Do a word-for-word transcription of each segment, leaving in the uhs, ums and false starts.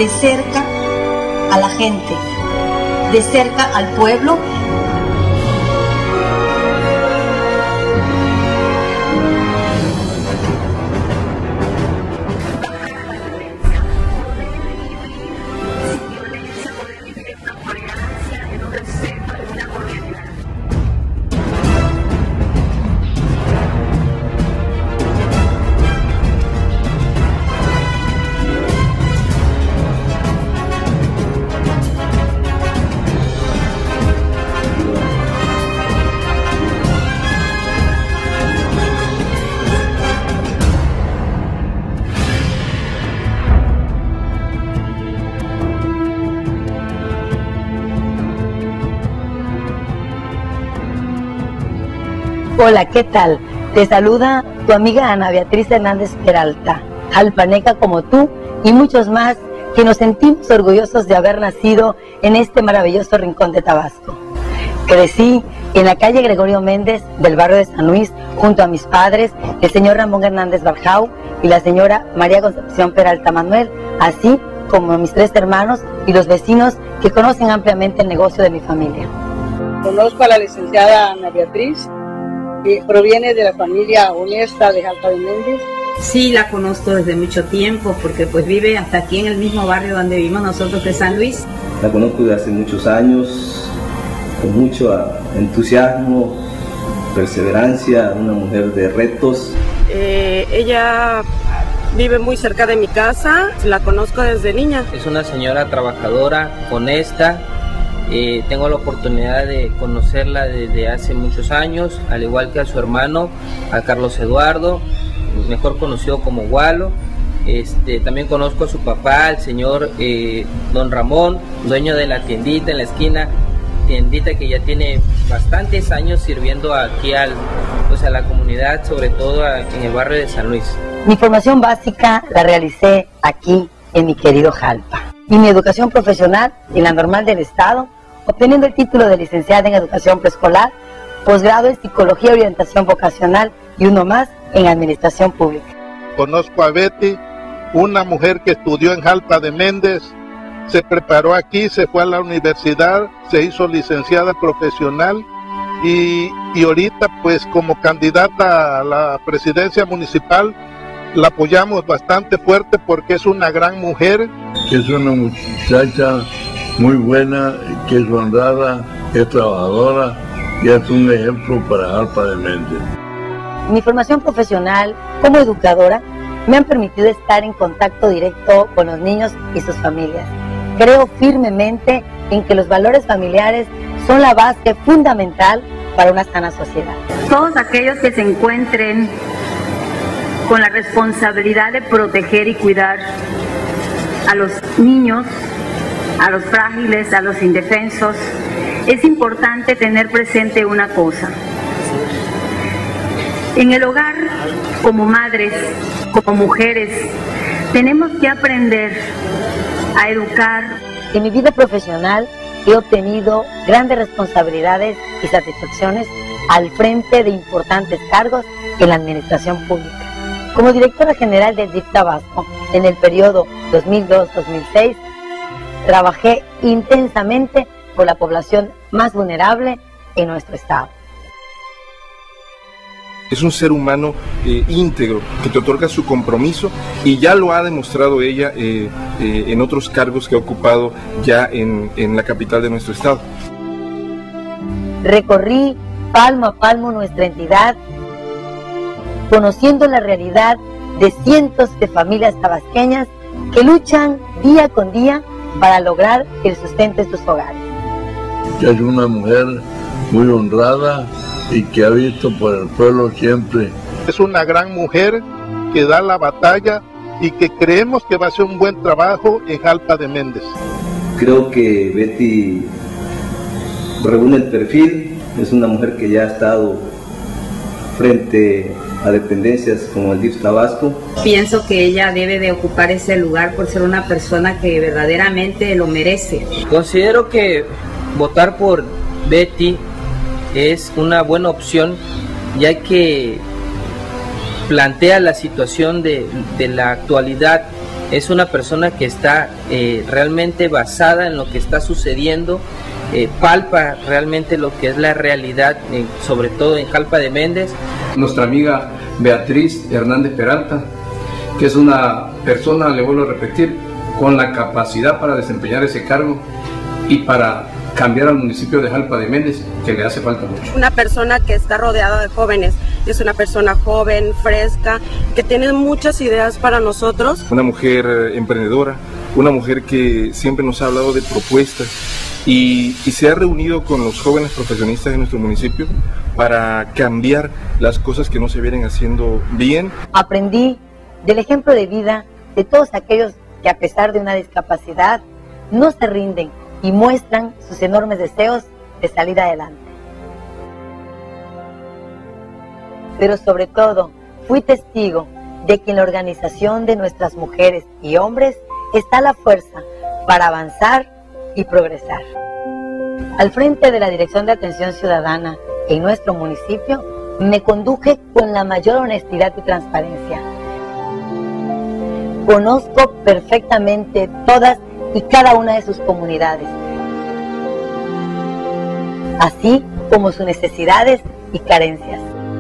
de cerca a la gente, de cerca al pueblo. Hola, ¿qué tal? Te saluda tu amiga Ana Beatriz Hernández Peralta, jalpaneca como tú y muchos más que nos sentimos orgullosos de haber nacido en este maravilloso rincón de Tabasco. Crecí en la calle Gregorio Méndez del barrio de San Luis junto a mis padres, el señor Ramón Hernández Barjau y la señora María Concepción Peralta Manuel, así como mis tres hermanos y los vecinos que conocen ampliamente el negocio de mi familia. Conozco a la licenciada Ana Beatriz, que proviene de la familia honesta de Jalpa de Méndez. Sí, la conozco desde mucho tiempo, porque pues vive hasta aquí en el mismo barrio donde vivimos nosotros, de San Luis. La conozco desde hace muchos años, con mucho entusiasmo, perseverancia, una mujer de retos. Eh, ella vive muy cerca de mi casa, la conozco desde niña. Es una señora trabajadora, honesta. Eh, tengo la oportunidad de conocerla desde hace muchos años, al igual que a su hermano, a Carlos Eduardo, mejor conocido como Gualo. Este, también conozco a su papá, el señor eh, Don Ramón, dueño de la tiendita en la esquina, tiendita que ya tiene bastantes años sirviendo aquí al, pues a la comunidad, sobre todo a, en el barrio de San Luis. Mi formación básica la realicé aquí en mi querido Jalpa, y mi educación profesional en la Normal del Estado, obteniendo el título de licenciada en Educación Preescolar, posgrado en Psicología y Orientación Vocacional y uno más en Administración Pública. Conozco a Betty, una mujer que estudió en Jalpa de Méndez, se preparó aquí, se fue a la universidad, se hizo licenciada profesional y, y ahorita pues como candidata a la presidencia municipal la apoyamos bastante fuerte porque es una gran mujer. Que es una muchacha muy buena, que es honrada, es trabajadora y es un ejemplo para Jalpa de Méndez. Mi formación profesional como educadora me han permitido estar en contacto directo con los niños y sus familias. Creo firmemente en que los valores familiares son la base fundamental para una sana sociedad. Todos aquellos que se encuentren con la responsabilidad de proteger y cuidar a los niños, a los frágiles, a los indefensos, es importante tener presente una cosa. En el hogar, como madres, como mujeres, tenemos que aprender a educar. En mi vida profesional he obtenido grandes responsabilidades y satisfacciones al frente de importantes cargos en la administración pública. Como directora general del D I F Tabasco, en el periodo dos mil dos a dos mil seis, trabajé intensamente por la población más vulnerable en nuestro estado. Es un ser humano eh, íntegro, que te otorga su compromiso y ya lo ha demostrado ella eh, eh, en otros cargos que ha ocupado ya en, en la capital de nuestro estado. Recorrí palmo a palmo nuestra entidad, conociendo la realidad de cientos de familias tabasqueñas que luchan día con día para lograr el sustento de sus hogares. Es una mujer muy honrada y que ha visto por el pueblo siempre. Es una gran mujer que da la batalla y que creemos que va a hacer un buen trabajo en Jalpa de Méndez. Creo que Betty reúne el perfil, es una mujer que ya ha estado frente a dependencias como el D I F Tabasco. Pienso que ella debe de ocupar ese lugar por ser una persona que verdaderamente lo merece. Considero que votar por Betty es una buena opción, ya que plantea la situación de, de la actualidad Es una persona que está eh, realmente basada en lo que está sucediendo, eh, palpa realmente lo que es la realidad, eh, sobre todo en Jalpa de Méndez. Nuestra amiga Beatriz Hernández Peralta, que es una persona, le vuelvo a repetir, con la capacidad para desempeñar ese cargo y para cambiar al municipio de Jalpa de Méndez, que le hace falta mucho. Una persona que está rodeada de jóvenes, es una persona joven, fresca, que tiene muchas ideas para nosotros. Una mujer emprendedora, una mujer que siempre nos ha hablado de propuestas y, y se ha reunido con los jóvenes profesionistas de nuestro municipio para cambiar las cosas que no se vienen haciendo bien. Aprendí del ejemplo de vida de todos aquellos que a pesar de una discapacidad no se rinden y muestran sus enormes deseos de salir adelante. Pero sobre todo, fui testigo de que en la organización de nuestras mujeres y hombres está la fuerza para avanzar y progresar. Al frente de la Dirección de Atención Ciudadana en nuestro municipio, me conduje con la mayor honestidad y transparencia. Conozco perfectamente todas y cada una de sus comunidades, así como sus necesidades y carencias.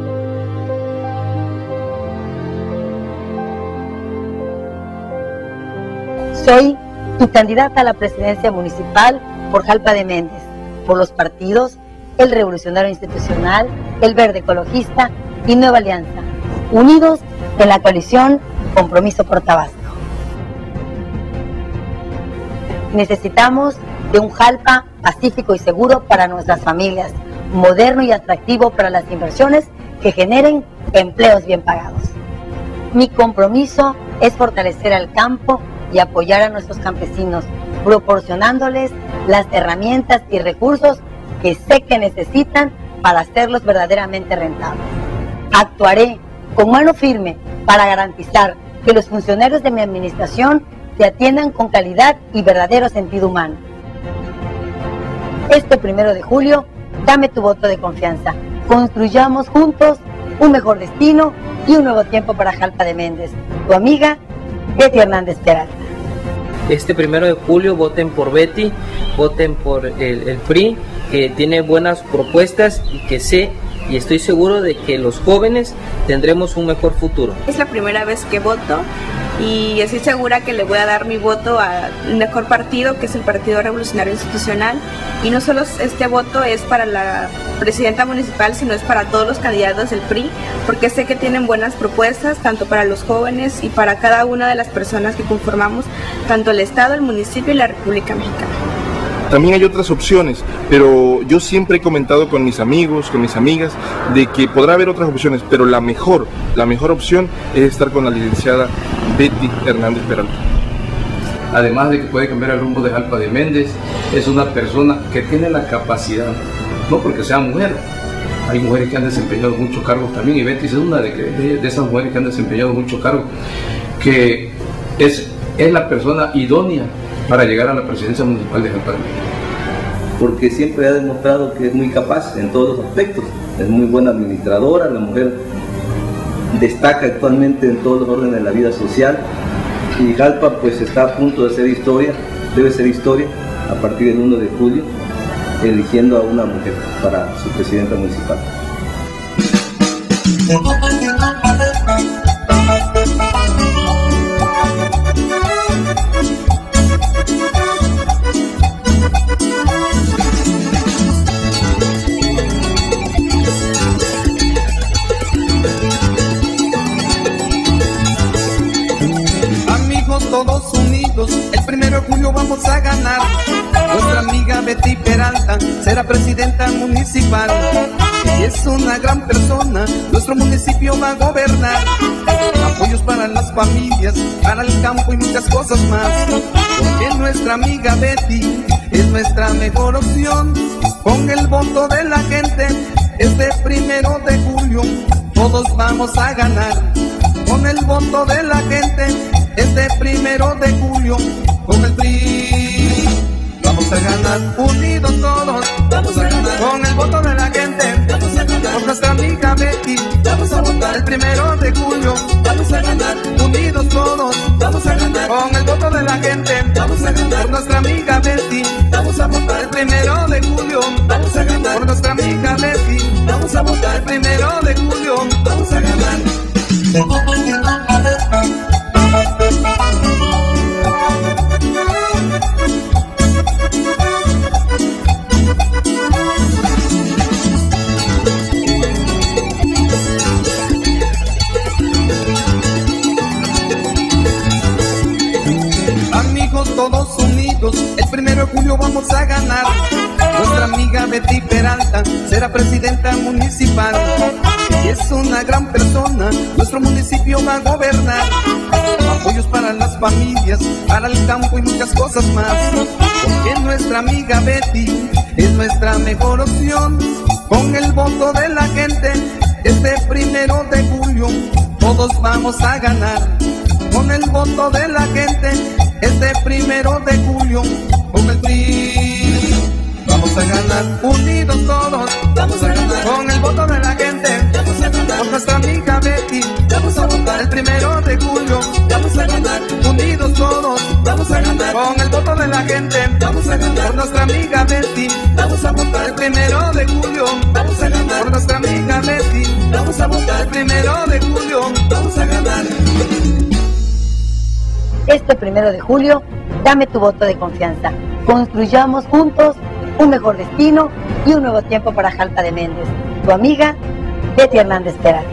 Soy tu candidata a la presidencia municipal por Jalpa de Méndez, por los partidos El Revolucionario Institucional, El Verde Ecologista y Nueva Alianza, unidos en la coalición Compromiso por Tabasco. Necesitamos de un Jalpa pacífico y seguro para nuestras familias, moderno y atractivo para las inversiones que generen empleos bien pagados. Mi compromiso es fortalecer al campo y apoyar a nuestros campesinos, proporcionándoles las herramientas y recursos que sé que necesitan para hacerlos verdaderamente rentables. Actuaré con mano firme para garantizar que los funcionarios de mi administración te atiendan con calidad y verdadero sentido humano. Este primero de julio, dame tu voto de confianza. Construyamos juntos un mejor destino y un nuevo tiempo para Jalpa de Méndez. Tu amiga, Betty Hernández Peralta. Este primero de julio voten por Betty, voten por el, el P R I, que tiene buenas propuestas y que sé y estoy seguro de que los jóvenes tendremos un mejor futuro. Es la primera vez que voto y estoy segura que le voy a dar mi voto al mejor partido, que es el Partido Revolucionario Institucional, y no solo este voto es para la presidenta municipal, sino es para todos los candidatos del P R I, porque sé que tienen buenas propuestas tanto para los jóvenes y para cada una de las personas que conformamos tanto el Estado, el municipio y la República Mexicana. También hay otras opciones, pero yo siempre he comentado con mis amigos, con mis amigas, de que podrá haber otras opciones, pero la mejor, la mejor opción es estar con la licenciada Betty Hernández Peralta. Además de que puede cambiar el rumbo de Jalpa de Méndez, es una persona que tiene la capacidad, no porque sea mujer, hay mujeres que han desempeñado muchos cargos también, y Betty es una de, de, de esas mujeres que han desempeñado muchos cargos, que es, es la persona idónea para llegar a la presidencia municipal de Jalpa de Méndez. Porque siempre ha demostrado que es muy capaz en todos los aspectos, es muy buena administradora, la mujer destaca actualmente en todos los órdenes de la vida social, y Jalpa pues está a punto de ser historia, debe ser historia a partir del uno de julio, eligiendo a una mujer para su presidenta municipal. Todos unidos, el primero de julio vamos a ganar. Nuestra amiga Betty Peralta será presidenta municipal. Y es una gran persona, nuestro municipio va a gobernar. Apoyos para las familias, para el campo y muchas cosas más. Porque nuestra amiga Betty es nuestra mejor opción. Con el voto de la gente, este primero de julio, todos vamos a ganar. Con el voto de la gente, este primero de julio, con el P R I, vamos vamos a ganar, unidos todos, vamos a ganar, con el voto de la gente, vamos a ganar, por nuestra amiga Betty, vamos a votar el primero de julio, vamos a ganar, unidos todos, vamos a ganar, con el voto de la gente, vamos a ganar, por nuestra amiga Betty, vamos a votar el primero de julio, vamos a ganar, por nuestra amiga Betty, vamos a votar el primero de julio, vamos a ganar. Amigos todos unidos, el primero de julio vamos a ganar. Nuestra amiga Betty Peralta será presidenta municipal. Y es una gran persona, nuestro municipio va a gobernar. Apoyos para las familias, para el campo y muchas cosas más. Porque nuestra amiga Betty es nuestra mejor opción. Con el voto de la gente, este primero de julio, todos vamos a ganar. Con el voto de la gente, este primero de julio, con el P R I vamos a ganar, unidos todos, vamos a ganar, con el voto de la gente, vamos a ganar, con nuestra amiga Betty, vamos a votar el primero de julio, vamos a ganar, unidos todos, vamos a ganar, con el voto de la gente, vamos a ganar, por nuestra amiga Betty, vamos a votar el primero de julio, vamos a ganar, por nuestra amiga Betty, vamos a votar el primero de julio, vamos a ganar. Este primero de julio, dame tu voto de confianza. Construyamos juntos un mejor destino y un nuevo tiempo para Jalpa de Méndez. Tu amiga, Betty Hernández Peralta.